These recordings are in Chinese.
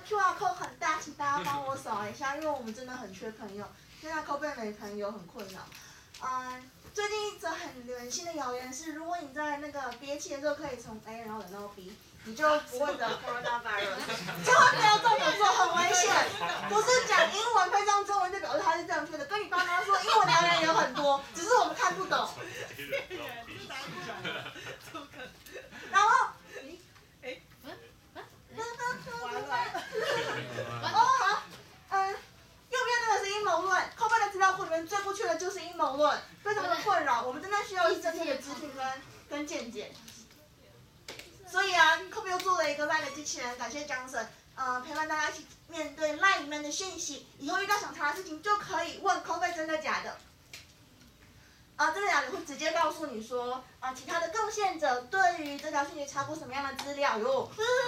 QR code 很大，请大家帮我扫一下，因为我们真的很缺朋友，现在 COVID 没朋友很困扰。最近一则很流行的谣言是，如果你在那个憋气的时候可以从 A 然后忍到 B， 你就不会得 coronavirus， 千万不要这么做，很危险。不是讲英文配上中文就表示它是正确的，跟你爸妈说英文谣言有很多，只是我们看不懂。然后。右边那个是阴谋论，COVID的资料库里面最不缺的就是阴谋论，非常的困扰，我们真的需要一正确的资讯跟见解。所以COVID又做了一个 LINE 的机器人，感谢 Johnson， 陪伴大家一起面对 LINE 里面的讯息，以后遇到想查的事情就可以问 COVID 真的假的。真的假的会直接告诉你说，其他的贡献者对于这条讯息查过什么样的资料哟。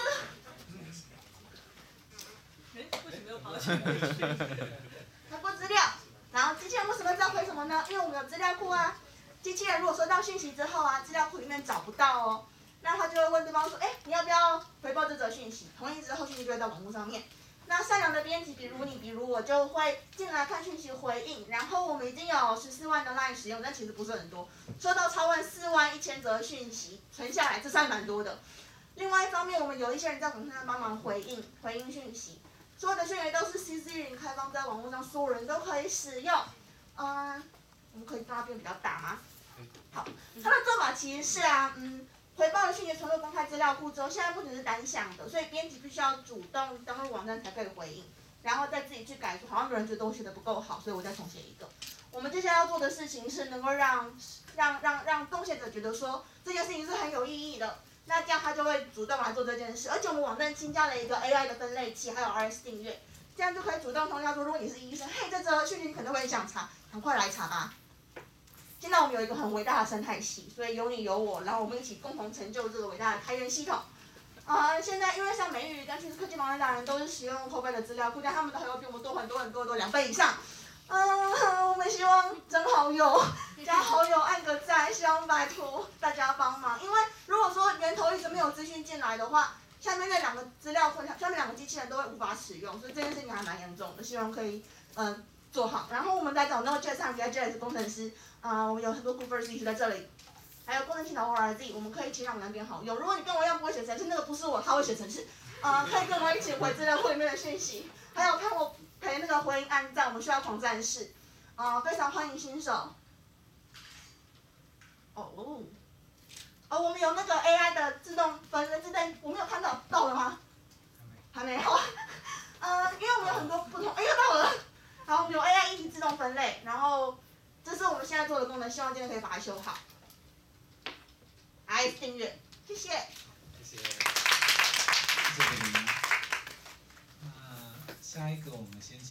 为什么又跑起来？ 查过资料，然后机器人为什么知道回什么呢？因为我们有资料库啊。机器人如果收到讯息之后资料库里面找不到哦，那他就会问对方说，你要不要回报这则讯息？同意之后，讯息就会到网络上面。那善良的编辑，比如你，比如我，就会进来看讯息回应。然后我们已经有14万的 LINE 使用，但其实不是很多，收到超过41000则讯息，存下来，这算蛮多的。另外一方面，我们有一些人在网上帮忙回应讯息。所有的讯息都是 CC0开放在网络上，所有人都可以使用。我们可以让它变比较大吗？好，它的做法其实是回报的讯息传入公开资料库之后，现在不只是单向的，所以编辑必须要主动登录网站才可以回应，然后再自己去改。好像有人觉得我写的不够好，所以我再重写一个。我们接下来要做的事情是能够让贡献者觉得说这件事情是很有意义的。那这样他就会主动来做这件事，而且我们网站新加了一个 AI 的分类器，还有 RS 订阅，这样就可以主动通知他说，如果你是医生，这则讯息你可能会很想查，赶快来查吧。现在我们有一个很伟大的生态系，所以有你有我，然后我们一起共同成就这个伟大的开源系统。现在因为像美语跟趋势科技网站达人都是使用 COVID 的资料库，但他们的好友比我们多很多很多，2倍以上。我们希望增好友，加好友按个赞，希望拜托大家帮忙。因为如果说源头一直没有资讯进来的话，下面那2个资料库，下面2个机器人都会无法使用，所以这件事情还蛮严重的。希望可以做好。然后我们在找 Node.js 上 React.js 工程师，我们有很多 good first 一直在这里。还有功能性的 ORZ， 我们可以一起让我们变好用。如果你跟我一样不会写程式，那个不是我，他会写程式，可以跟我一起回资料库里面的讯息。还有看我陪那个回应按赞，我们需要狂战士，非常欢迎新手。我们有那个 AI 的自动分类，我没有看到了吗？还没有。因为我们有很多不同，又到了。好，我们有 AI 议题自动分类，然后这是我们现在做的功能，希望今天可以把它修好。来订阅，谢谢。 谢谢您。那下一个我们先请。